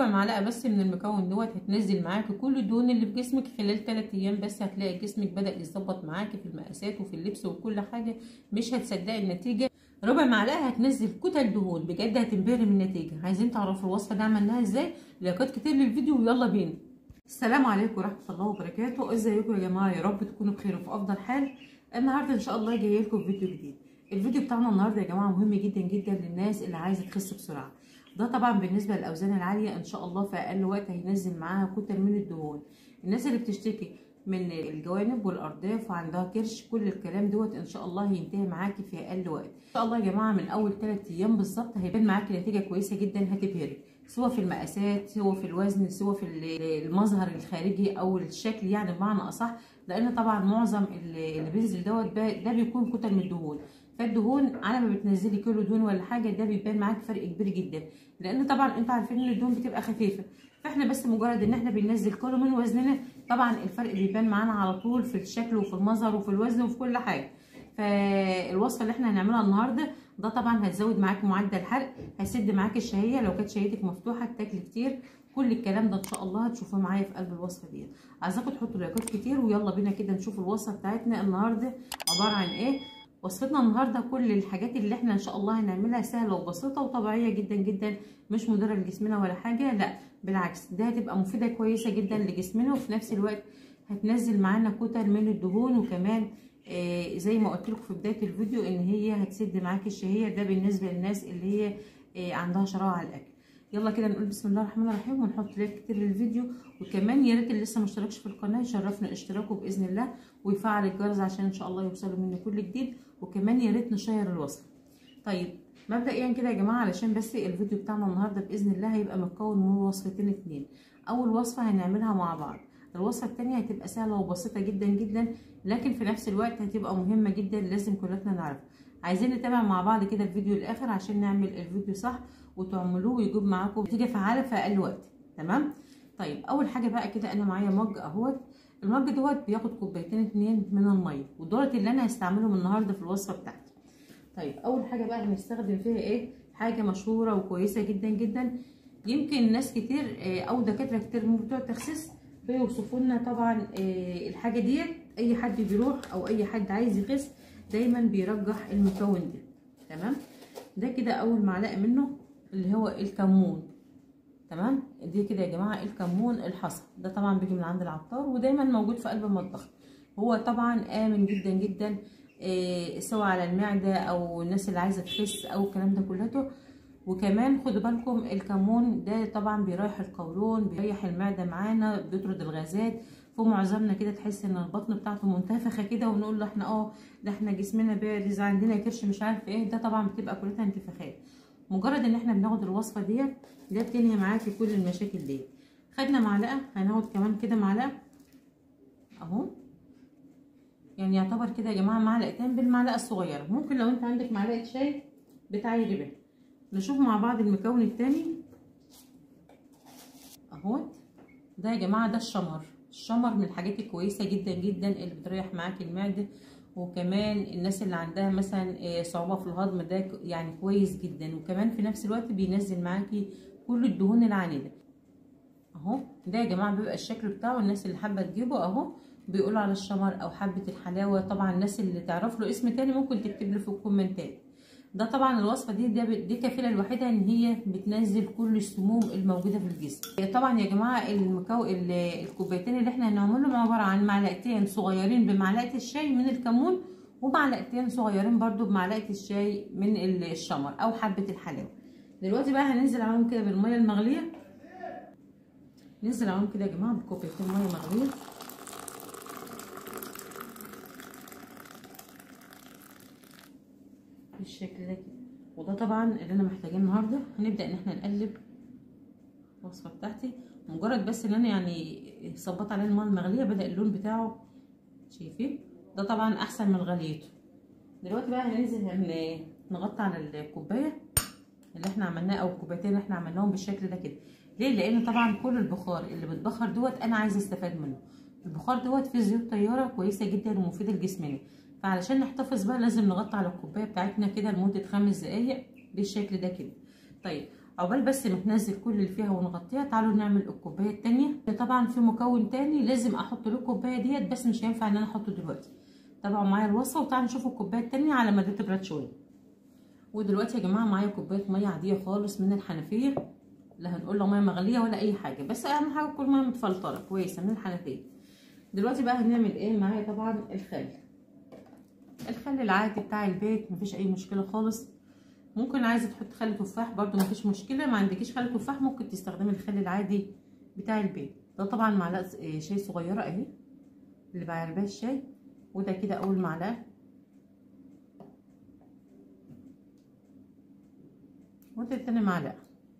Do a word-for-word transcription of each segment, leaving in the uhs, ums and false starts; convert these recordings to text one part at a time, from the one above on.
ربع معلقه بس من المكون دوت هتنزل معاكي كل الدهون اللي في جسمك خلال ثلاثة ايام بس. هتلاقي جسمك بدا يتظبط معاكي في المقاسات وفي اللبس وكل حاجه، مش هتصدقي النتيجه. ربع معلقه هتنزل كتل دهون بجد، هتنبهري من النتيجه. عايزين تعرفوا الوصفه دي عملناها ازاي؟ لايكات كتير للفيديو ويلا بينا. السلام عليكم ورحمه الله وبركاته. ازيكم يا جماعه؟ يا رب تكونوا بخير وفي افضل حال. النهارده ان شاء الله جايه لكم فيديو جديد. الفيديو بتاعنا النهارده يا جماعه مهم جدا جدا للناس اللي عايزه تخس بسرعه. ده طبعا بالنسبه للاوزان العاليه ان شاء الله في اقل وقت هينزل معاها كتل من الدهون. الناس اللي بتشتكي من الجوانب والارداف وعندها كرش، كل الكلام دوت ان شاء الله هينتهي معاكي في اقل وقت ان شاء الله يا جماعه. من اول ثلاثة ايام بالظبط هيبان معاكي نتيجه كويسه جدا هتبهرك، سواء في المقاسات سواء في الوزن سواء في المظهر الخارجي او الشكل، يعني بمعنى اصح. لان طبعا معظم اللي بينزل دوت ده بيكون كتل من الدهون. فالدهون على ما بتنزلي كيلو دهون ولا حاجه ده بيبان معاك فرق كبير جدا، لان طبعا انتوا عارفين ان الدهون بتبقى خفيفه. فاحنا بس مجرد ان احنا بننزل كيلو من وزننا طبعا الفرق بيبان معانا على طول في الشكل وفي المظهر وفي الوزن وفي كل حاجه. فالوصفه اللي احنا هنعملها النهارده ده طبعا هتزود معاكي معدل الحرق، هيسد معاكي الشهيه لو كانت شهيتك مفتوحه تاكلي كتير. كل الكلام ده ان شاء الله هتشوفوه معايا في قلب الوصفه ديت. عايزاكم تحطوا لايكات كتير ويلا بينا كده نشوف الوصفه بتاعتنا النهارده عباره عن ايه. وصفتنا النهارده كل الحاجات اللي احنا ان شاء الله هنعملها سهله وبسيطه وطبيعيه جدا جدا، مش مضره لجسمنا ولا حاجه، لا بالعكس ده هتبقى مفيده كويسه جدا لجسمنا، وفي نفس الوقت هتنزل معانا كتل من الدهون. وكمان آه زي ما قلت لكم في بدايه الفيديو ان هي هتسد معاكي الشهيه، ده بالنسبه للناس اللي هي آه عندها شراهه على الاكل. يلا كده نقول بسم الله الرحمن الرحيم ونحط لايك كتير للفيديو. وكمان يا ريت اللي لسه مشتركش في القناه يشرفنا اشتراكه باذن الله ويفعل الجرس عشان ان شاء الله يوصلوا مني كل جديد. وكمان يا ريت نشير الوصفه. طيب مبدئيا كده يا جماعه علشان بس الفيديو بتاعنا النهارده باذن الله هيبقى متكون من وصفتين اتنين. اول وصفه هنعملها مع بعض، الوصفه الثانيه هتبقى سهله وبسيطه جدا جدا، لكن في نفس الوقت هتبقى مهمه جدا لازم كلنا نعرف. عايزين نتابع مع بعض كده الفيديو الاخر عشان نعمل الفيديو صح وتعملوه ويجيب معاكم نتيجه فعاله في اقل وقت. تمام. طيب اول حاجه بقى كده انا معايا مج اهوت. المج دوت بياخد كوبايتين اتنين من الميه، ودولت اللي انا هستعملهم النهارده في الوصفه بتاعتي. طيب اول حاجه بقى هنستخدم فيها ايه؟ حاجه مشهوره وكويسه جدا جدا، يمكن ناس كتير او دكاتره كتير بتوع التخسيس بيوصفوا لنا طبعا الحاجه ديت. اي حد بيروح او اي حد عايز يخس دايما بيرجح المكون ده. تمام. ده كده اول معلقه منه اللي هو الكمون. تمام. دي كده يا جماعه الكمون الحصى، ده طبعا بيجي من عند العطار ودايما موجود في قلب المطبخ. هو طبعا امن جدا جدا إيه سواء على المعده او الناس اللي عايزه تخس او الكلام ده كلته. وكمان خدوا بالكم الكمون ده طبعا بيريح القولون، بيريح المعده معانا، بيطرد الغازات. فمعظمنا كده تحس ان البطن بتاعته منتفخه كده ونقول له احنا اه ده احنا جسمنا بارز عندنا كرش مش عارف ايه، ده طبعا بتبقى كلها انتفاخات. مجرد ان احنا بناخد الوصفه ديت ده بتنهي معاكي كل المشاكل دي. خدنا معلقه، هناخد كمان كده معلقه اهو، يعني يعتبر كده يا جماعه معلقتين بالمعلقه الصغيره. ممكن لو انت عندك معلقه شاي بتعايري بيها. نشوف مع بعض المكون التاني اهوت. ده يا جماعه ده الشمر. الشمر من الحاجات الكويسه جدا جدا اللي بتريح معاكي المعده، وكمان الناس اللي عندها مثلا صعوبه في الهضم ده يعني كويس جدا. وكمان في نفس الوقت بينزل معاكي كل الدهون العنيده اهو. ده يا جماعه بيبقى الشكل بتاعه. الناس اللي حابه تجيبه اهو بيقولوا على الشمر او حبه الحلاوه. طبعا الناس اللي تعرف له اسم تاني ممكن تكتب له في الكومنتات. ده طبعا الوصفه دي دي, دي كفيله الوحيده ان هي بتنزل كل السموم الموجوده في الجسم. طبعا يا جماعه المكو الكوبايتين اللي احنا هنعملهم عباره عن معلقتين صغيرين بمعلقه الشاي من الكمون، ومعلقتين صغيرين برده بمعلقه الشاي من الشمر او حبه الحلاوه. دلوقتي بقى هننزل عليهم كده بالميه المغليه. ننزل عليهم كده يا جماعه بكوبايتين ميه مغليه بالشكل ده كده. وده طبعا اللي انا محتاجاه النهارده. هنبدا ان احنا نقلب الوصفه بتاعتي. مجرد بس ان انا يعني صبت عليه الميه المغليه بدا اللون بتاعه شايفين، ده طبعا احسن من غليته. دلوقتي بقى هننزل نغطي على الكوبايه اللي احنا عملناه او الكوبايتين اللي احنا عملناهم بالشكل ده كده. ليه؟ لان طبعا كل البخار اللي بتبخر دوت انا عايزه استفاد منه. البخار دوت فيه زيوت طياره كويسه جدا ومفيده لجسمنا، فعلشان نحتفظ بقى لازم نغطي على الكوبايه بتاعتنا كده لمده خمس دقايق بالشكل ده كده. طيب عقبال بس ما تنزل كل اللي فيها ونغطيها. تعالوا نعمل الكوبايه التانية. طبعا في مكون تاني لازم احط له الكوبايه ديت، بس مش هينفع ان انا احطه دلوقتي. تابعوا معايا الوصفه وتعالوا نشوف الكوبايه التانية على ما دي تبرد شويه. ودلوقتي يا جماعه معايا كوبايه ميه عاديه خالص من الحنفيه، لا هنقول له ميه مغليه ولا اي حاجه، بس اهم حاجه تكون ميه متفلتره كويسه من الحنفيه. دلوقتي بقى هنعمل ايه؟ معايا طبعا الخل، الخل العادي بتاع البيت، مفيش اي مشكله خالص. ممكن عايزه تحط خل تفاح برده مفيش مشكله، ما عندكيش خل تفاح ممكن تستخدمي الخل العادي بتاع البيت. ده طبعا معلقه شاي صغيره اهي اللي بعربها الشاي، وده كده اول معلقه، وده تاني معلقه.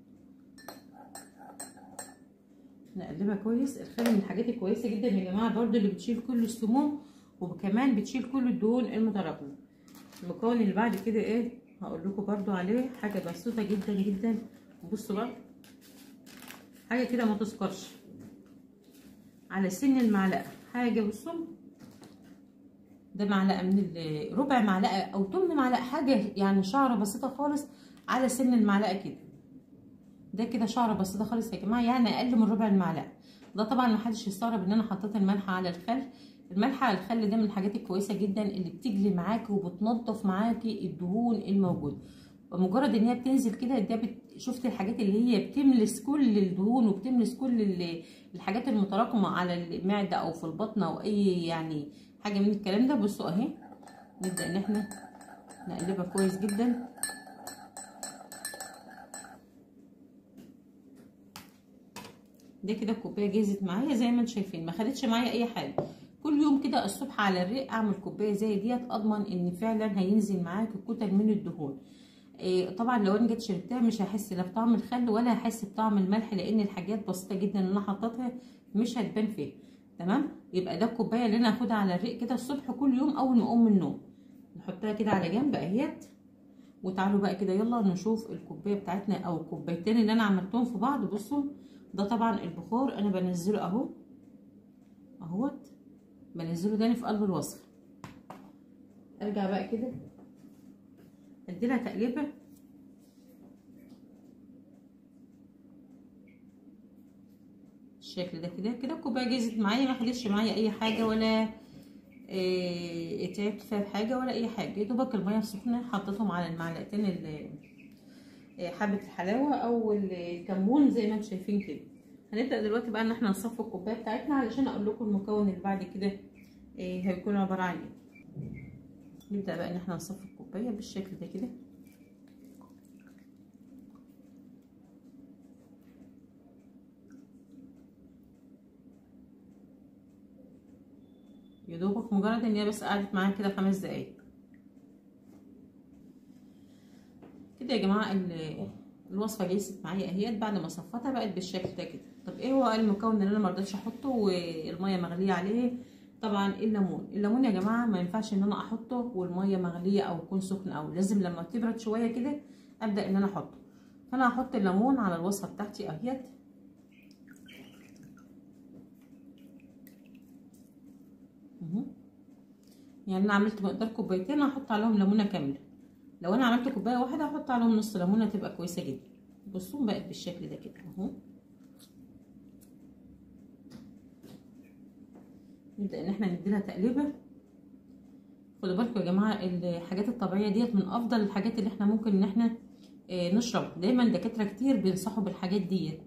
نقلبها كويس. الخل من الحاجات الكويسه جدا يا جماعه برده اللي بتشيل كل السموم، وكمان بتشيل كل الدهون المتراكمه. المكون اللي بعد كده ايه هقول لكم برده عليه، حاجه بسيطه جدا جدا. بصوا بقى حاجه كده ما تذكرش، على سن المعلقه حاجه. بصوا ده معلقه من ربع معلقه او تمن معلقه، حاجه يعني شعره بسيطه خالص على سن المعلقه كده. ده كده شعره بسيطه خالص يا جماعه، يعني اقل من ربع المعلقه. ده طبعا ما حدش يستغرب ان انا حطيت الملح على الخل. الملح على الخل ده من الحاجات الكويسه جدا اللي بتجلي معاكي وبتنضف معاكي الدهون الموجوده. بمجرد ان هي بتنزل كده، ده بت... شفت الحاجات اللي هي بتملس كل الدهون وبتملس كل الحاجات المتراكمه على المعده او في البطن او اي يعني حاجه من الكلام ده. بصوا اهي نبدا ان احنا نقلبها كويس جدا. ده كده الكوبايه جهزت معايا زي ما انتم شايفين، ما خدتش معايا اي حاجه. كل يوم كده الصبح على الريق اعمل كوبايه زي ديت، اضمن ان فعلا هينزل معاك كتل من الدهون. إيه طبعا لو انا جيت شربتها مش هحس لا بطعم الخل ولا هحس بطعم الملح، لان الحاجات بسيطه جدا اللي انا حطيتها مش هتبان فيها. تمام. يبقى ده الكوبايه اللي انا هاخدها على الريق كده الصبح كل يوم اول ما اقوم من النوم. نحطها كده على جنب اهيت. وتعالوا بقى كده يلا نشوف الكوبايه بتاعتنا او الكوبايتين اللي انا عملتهم في بعض. بصوا ده طبعا البخار انا بنزله اهو اهوت، بنزله تاني في قلب الوصفه. ارجع بقى كده اديلها تقليبه. الشكل ده كده كده الكوبايه جهزت معايا، ما خدتش معايا اي حاجه ولا إيه تعبت فيها بحاجه ولا اي حاجه. يا دوبك الميه السخنه حطيتهم على المعلقتين اللي حبه الحلاوه او الكمون زي ما انتم شايفين كده. هنبدا دلوقتي بقى ان احنا نصفي الكوبايه بتاعتنا علشان اقول لكم المكون اللي بعد كده إيه هيكون عباره عن ايه. نبدا بقى ان احنا نصفي الكوبايه بالشكل ده كده. يا دوبك مجرد ان هي بس قعدت معايا كده خمس دقايق كده يا جماعه. الوصفه جهزت معايا اهيت بعد ما صفتها بقت بالشكل ده كده. طب ايه هو المكون اللي انا ما رضيتش احطه والميه مغليه عليه؟ طبعا الليمون. الليمون يا جماعه ما ينفعش ان انا احطه والميه مغليه او يكون سخن، او لازم لما تبرد شويه كده ابدا ان انا احطه. فانا هحط الليمون على الوصفه بتاعتي اهيت. يعني انا عملت مقدار كوبايتين هحط عليهم ليمونه كامله. لو انا عملت كوبايه واحده هحط عليهم نص ليمونه تبقى كويسه جدا. بصوا بقت بالشكل ده كده اهو. نبدا ان احنا نديلها تقليبه. خدوا بالكم يا جماعه الحاجات الطبيعيه ديت من افضل الحاجات اللي احنا ممكن ان احنا اه نشرب. دايما دكاتره كتير بينصحوا بالحاجات ديت.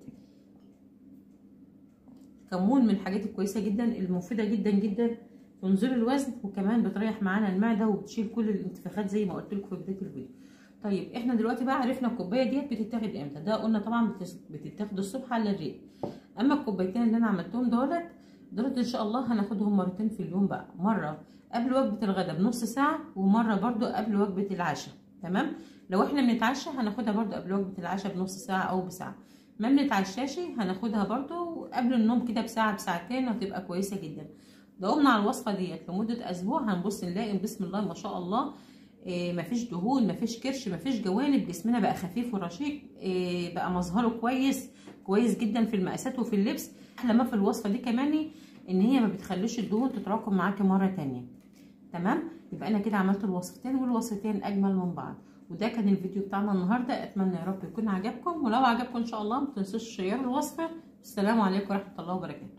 كمون من الحاجات الكويسه جدا المفيده جدا جدا في نزول الوزن، وكمان بتريح معانا المعده وبتشيل كل الانتفاخات زي ما قلت لكم في بدايه الفيديو. طيب احنا دلوقتي بقى عرفنا الكوبايه ديت بتتاخد امتى. ده قلنا طبعا بتتاخد الصبح على الريق. اما الكوبايتين اللي انا عملتهم دولت دولت ان شاء الله هناخدهم مرتين في اليوم بقى، مره قبل وجبه الغداء بنص ساعه ومره برده قبل وجبه العشاء. تمام. لو احنا بنتعشى هناخدها برده قبل وجبه العشاء بنص ساعه او بساعه. ما بنتعشاش هناخدها برده قبل النوم كده بساعه بساعتين وهتبقى كويسه جدا. داومنا على الوصفه ديت لمده اسبوع هنبص نلاقي بسم الله ما شاء الله إيه مفيش دهون، مفيش كرش، مفيش جوانب، جسمنا بقى خفيف ورشيق، إيه بقى مظهره كويس كويس جدا في المقاسات وفي اللبس. احلى ما في الوصفه دي كمان ان هي ما بتخليش الدهون تتراكم معاكي مره تانية. تمام. يبقى انا كده عملت الوصفتين والوصفتين اجمل من بعض. وده كان الفيديو بتاعنا النهارده، اتمنى يا رب يكون عجبكم، ولو عجبكم ان شاء الله ما تنسوش تشيروا الوصفه. السلام عليكم ورحمه الله وبركاته.